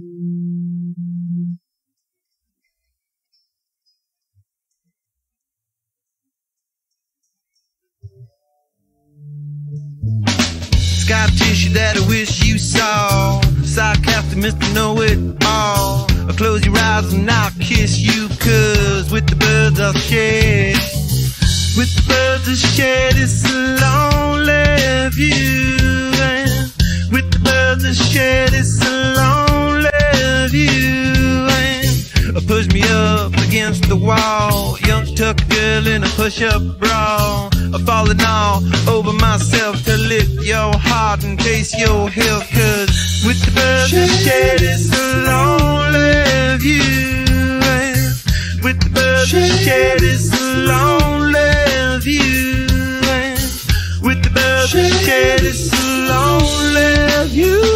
Scar tissue that I wish you saw. Sarcastic Mr. Know-It-All. I'll close your eyes and I'll kiss you, 'cause with the birds I'll shed. With the birds I'll shed, it's a lonely view. And with the birds I'll shed, it's a lonely view. And push me up against the wall, young tuck girl in a push-up bra. Falling all over myself to lift your heart and taste your health, 'cause with the birds I shed, it's a lonely view. And with the birds I shed, it's a lonely view. And with the birds I shed, it's a lonely view.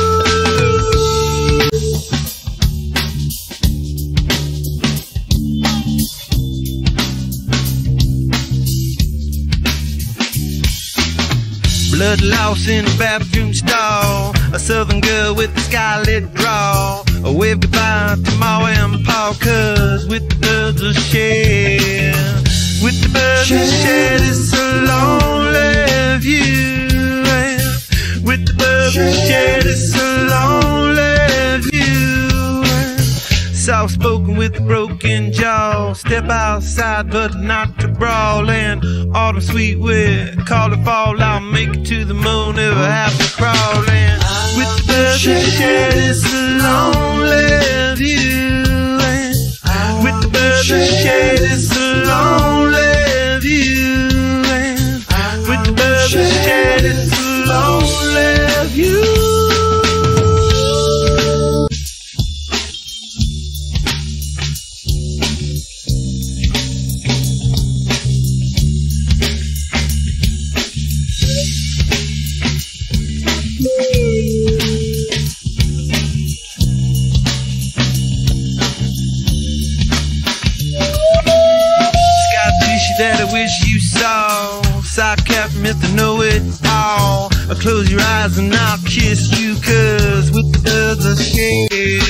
Blood loss in a bathroom stall. A southern girl with a scarlet draw. A wave goodbye to Ma and Pa, 'cause with the birds I shed. With the birds I shed, it's a lonely view. With the birds I shed, it's a lonely view. Soft spoken with a broken jaw. Step outside but not to brawl. And autumn sweet with call it fall. I'll make it to the moon if I have to crawl. And with the birds I shed, it's a lonely view. And with the birds I shed, it's a lonely view. And with the birds I shed, it's a lonely view. That I wish you saw. Sarcastic Mr. Know-It-All. I'll close your eyes and I'll kiss you, 'cause with the birds I shed.